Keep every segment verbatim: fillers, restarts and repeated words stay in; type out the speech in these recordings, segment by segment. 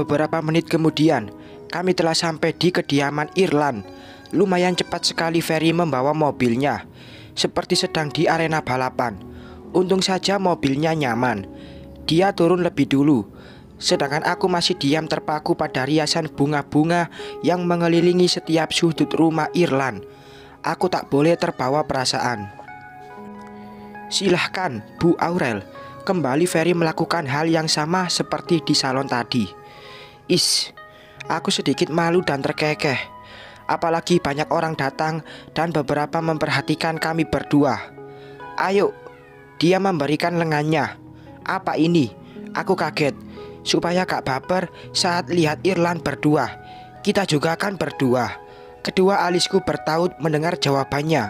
beberapa menit kemudian, kami telah sampai di kediaman Irlan. Lumayan cepat sekali Ferry membawa mobilnya, seperti sedang di arena balapan. Untung saja mobilnya nyaman. Dia turun lebih dulu, sedangkan aku masih diam terpaku pada riasan bunga-bunga yang mengelilingi setiap sudut rumah Irlan. Aku tak boleh terbawa perasaan. Silahkan, Bu Aurel. Kembali Ferry melakukan hal yang sama seperti di salon tadi. Is, aku sedikit malu dan terkekeh. Apalagi banyak orang datang dan beberapa memperhatikan kami berdua. Ayo, dia memberikan lengannya. Apa ini? Aku kaget. Supaya gak baper saat lihat Irlan berdua. Kita juga kan berdua. Kedua alisku bertaut mendengar jawabannya.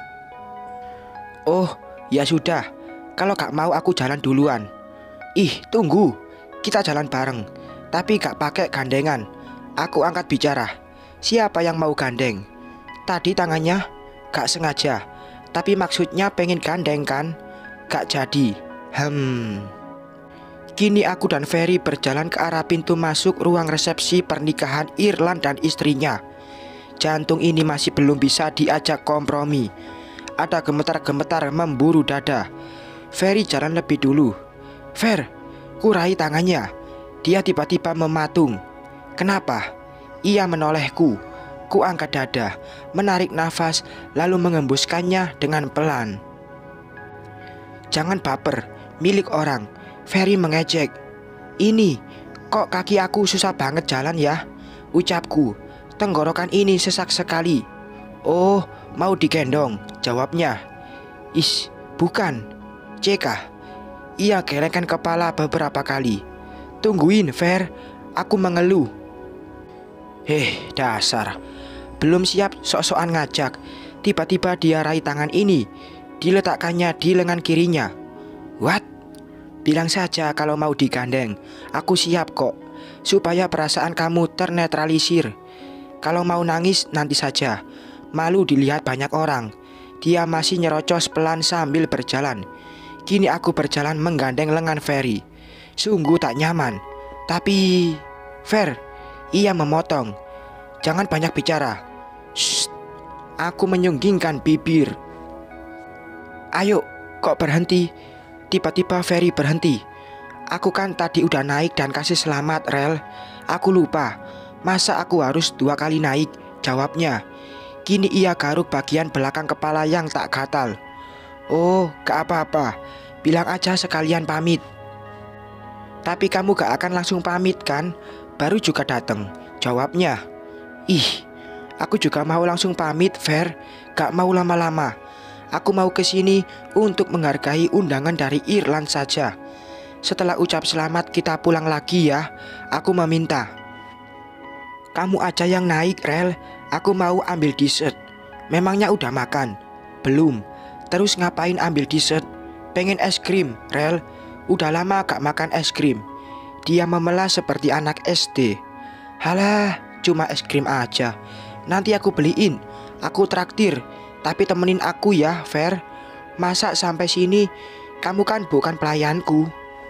Oh, ya sudah. Kalau gak mau aku jalan duluan. Ih, tunggu. Kita jalan bareng, tapi gak pakai gandengan. Aku angkat bicara. Siapa yang mau gandeng? Tadi tangannya gak sengaja, tapi maksudnya pengen gandeng kan? Gak jadi. Hmm. Kini aku dan Ferry berjalan ke arah pintu masuk ruang resepsi pernikahan Irlan dan istrinya. Jantung ini masih belum bisa diajak kompromi. Ada gemetar-gemetar memburu dada. Ferry jalan lebih dulu. Fer, kurai tangannya. Dia tiba-tiba mematung. Kenapa? Ia menolehku. Ku angkat dada, menarik nafas, lalu mengembuskannya dengan pelan. Jangan baper, milik orang. Ferry mengejek. Ini, kok kaki aku susah banget jalan ya? Ucapku. Tenggorokan ini sesak sekali. Oh, mau digendong, jawabnya. Is, bukan. Cekah. Ia gelengkan kepala beberapa kali. Tungguin, Fer. Aku mengeluh. Heh, dasar. Belum siap sok-sokan ngajak. Tiba-tiba dia raih tangan ini. Diletakkannya di lengan kirinya. What? Bilang saja kalau mau digandeng. Aku siap kok. Supaya perasaan kamu ternetralisir. Kalau mau nangis nanti saja. Malu dilihat banyak orang. Dia masih nyerocos pelan sambil berjalan. Kini aku berjalan menggandeng lengan Ferry. Sungguh tak nyaman. Tapi... Fer, ia memotong. Jangan banyak bicara. Shh. Aku menyunggingkan bibir. Ayo, kok berhenti? Tiba-tiba Ferry berhenti. Aku kan tadi udah naik dan kasih selamat, Rel. Aku lupa. Masa aku harus dua kali naik? Jawabnya. Kini ia garuk bagian belakang kepala yang tak gatal. Oh, gak apa-apa. Bilang aja sekalian pamit. Tapi kamu gak akan langsung pamit kan? Baru juga datang. Jawabnya. Ih, aku juga mau langsung pamit, Fer. Gak mau lama-lama. Aku mau kesini untuk menghargai undangan dari Irlan saja. Setelah ucap selamat kita pulang lagi ya. Aku meminta. Kamu aja yang naik, Rel. Aku mau ambil dessert. Memangnya udah makan? Belum. Terus ngapain ambil dessert? Pengen es krim, Rel. Udah lama gak makan es krim. Dia memelas seperti anak S D. Halah, cuma es krim aja. Nanti aku beliin. Aku traktir. Tapi temenin aku ya, Fer. Masa sampai sini? Kamu kan bukan pelayanku.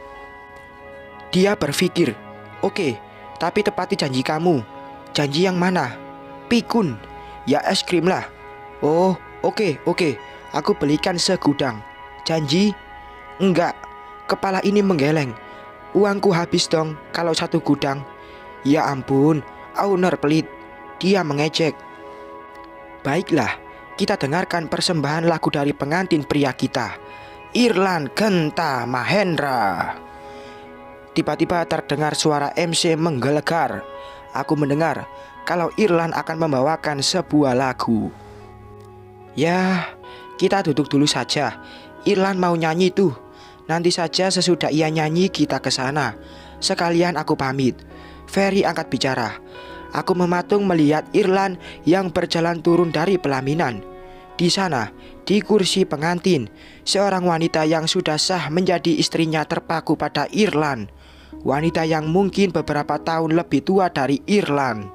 Dia berpikir. Oke, tapi tepati janji kamu. Janji yang mana? Pikun. Ya es krim lah. Oh, oke, oke. Aku belikan segudang. Janji? Enggak. Kepala ini menggeleng. Uangku habis dong kalau satu gudang. Ya ampun, owner pelit. Dia mengejek. Baiklah, kita dengarkan persembahan lagu dari pengantin pria kita, Irlan Genta Mahendra. Tiba-tiba terdengar suara M C menggelegar. Aku mendengar kalau Irlan akan membawakan sebuah lagu. Ya, kita duduk dulu saja. Irlan mau nyanyi tuh. Nanti saja sesudah ia nyanyi kita ke sana. Sekalian aku pamit. Ferry angkat bicara. Aku mematung melihat Irlan yang berjalan turun dari pelaminan. Di sana, di kursi pengantin, seorang wanita yang sudah sah menjadi istrinya terpaku pada Irlan. Wanita yang mungkin beberapa tahun lebih tua dari Irlan.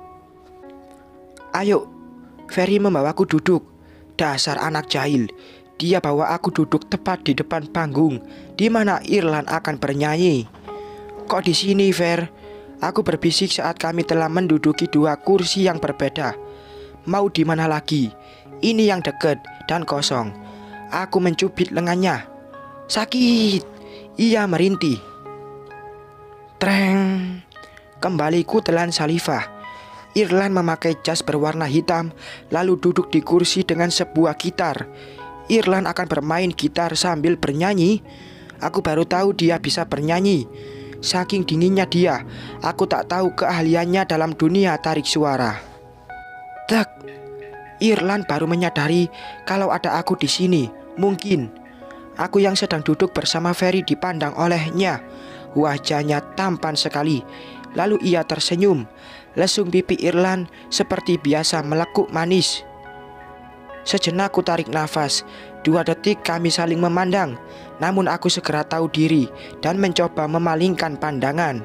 Ayo, Ferry membawaku duduk. Dasar anak jahil. Dia bawa aku duduk tepat di depan panggung di mana Irlan akan bernyanyi. Kok di sini, Fer? Aku berbisik saat kami telah menduduki dua kursi yang berbeda. Mau di mana lagi? Ini yang dekat dan kosong. Aku mencubit lengannya. Sakit. Ia merintih. Treng. Kembali ku telan Salifah. Irlan memakai jas berwarna hitam, lalu duduk di kursi dengan sebuah gitar. Irlan akan bermain gitar sambil bernyanyi. Aku baru tahu dia bisa bernyanyi. Saking dinginnya dia, aku tak tahu keahliannya dalam dunia tarik suara. Tek. Irlan baru menyadari kalau ada aku di sini. Mungkin aku yang sedang duduk bersama Ferry dipandang olehnya. Wajahnya tampan sekali. Lalu ia tersenyum. Lesung pipi Irlan seperti biasa melekuk manis. Sejenak ku tarik nafas. Dua detik kami saling memandang. Namun aku segera tahu diri dan mencoba memalingkan pandangan.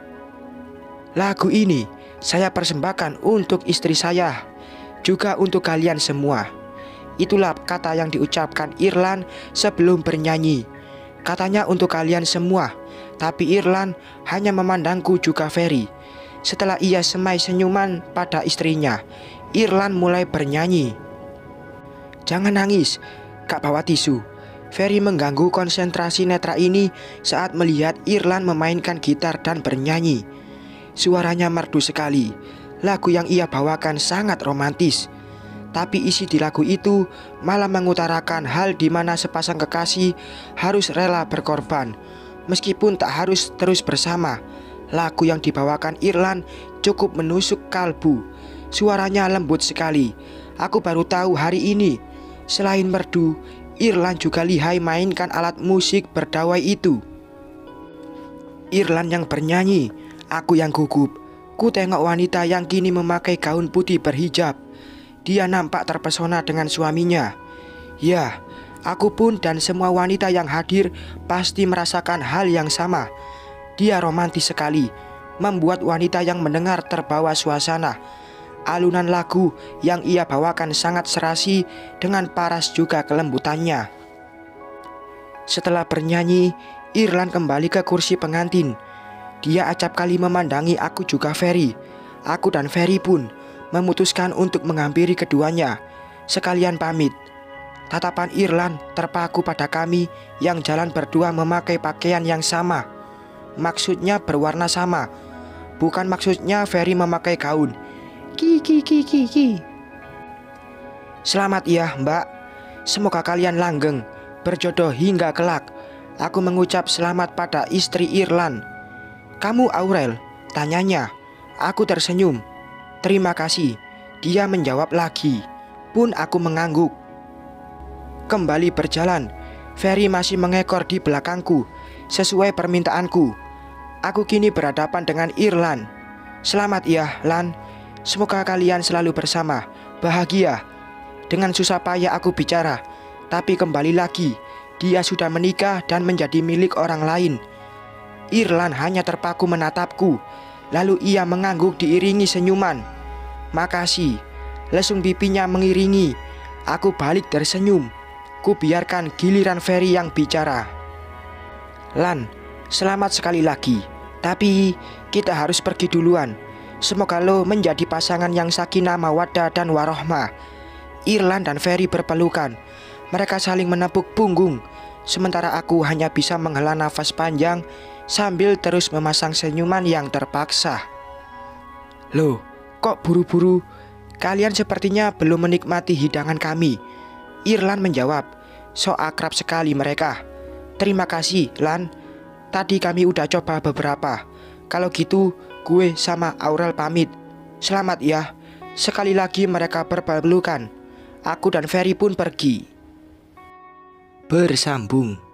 Lagu ini saya persembahkan untuk istri saya, juga untuk kalian semua. Itulah kata yang diucapkan Irlan sebelum bernyanyi. Katanya untuk kalian semua, tapi Irlan hanya memandangku juga Ferry. Setelah ia semai senyuman pada istrinya, Irlan mulai bernyanyi. Jangan nangis, Kak bawa tisu. Ferry mengganggu konsentrasi netra ini saat melihat Irlan memainkan gitar dan bernyanyi. Suaranya merdu sekali. Lagu yang ia bawakan sangat romantis. Tapi isi di lagu itu malah mengutarakan hal di mana sepasang kekasih harus rela berkorban, meskipun tak harus terus bersama. Lagu yang dibawakan Irlan cukup menusuk kalbu. Suaranya lembut sekali. Aku baru tahu hari ini, selain merdu, Irlan juga lihai mainkan alat musik berdawai itu. Irlan yang bernyanyi, aku yang gugup. Ku tengok wanita yang kini memakai gaun putih berhijab. Dia nampak terpesona dengan suaminya. Ya, aku pun dan semua wanita yang hadir pasti merasakan hal yang sama. Dia romantis sekali, membuat wanita yang mendengar terbawa suasana. Alunan lagu yang ia bawakan sangat serasi dengan paras juga kelembutannya. Setelah bernyanyi, Irlan kembali ke kursi pengantin. Dia acap kali memandangi aku juga Ferry. Aku dan Ferry pun memutuskan untuk menghampiri keduanya, sekalian pamit. Tatapan Irlan terpaku pada kami yang jalan berdua memakai pakaian yang sama. Maksudnya berwarna sama. Bukan maksudnya Ferry memakai gaun. Ki ki ki ki ki. Selamat ya mbak. Semoga kalian langgeng, berjodoh hingga kelak. Aku mengucap selamat pada istri Irlan. Kamu Aurel? Tanyanya. Aku tersenyum. Terima kasih. Dia menjawab lagi. Pun aku mengangguk. Kembali berjalan. Ferry masih mengekor di belakangku. Sesuai permintaanku, aku kini berhadapan dengan Irlan. Selamat ya Lan. Semoga kalian selalu bersama, bahagia. Dengan susah payah aku bicara, tapi kembali lagi, dia sudah menikah dan menjadi milik orang lain. Irlan hanya terpaku menatapku. Lalu ia mengangguk diiringi senyuman. Makasih. Lesung pipinya mengiringi. Aku balik tersenyum. Ku biarkan giliran Ferry yang bicara. Lan, selamat sekali lagi. Tapi kita harus pergi duluan. Semoga lo menjadi pasangan yang sakinah mawaddah dan warohmah. Irlan dan Ferry berpelukan. Mereka saling menepuk punggung. Sementara aku hanya bisa menghela nafas panjang sambil terus memasang senyuman yang terpaksa. Loh, kok buru-buru? Kalian sepertinya belum menikmati hidangan kami. Irlan menjawab. So akrab sekali mereka. Terima kasih Lan. Tadi kami udah coba beberapa. Kalau gitu gue sama Aurel pamit. Selamat ya. Sekali lagi mereka berpelukan. Aku dan Ferry pun pergi. Bersambung.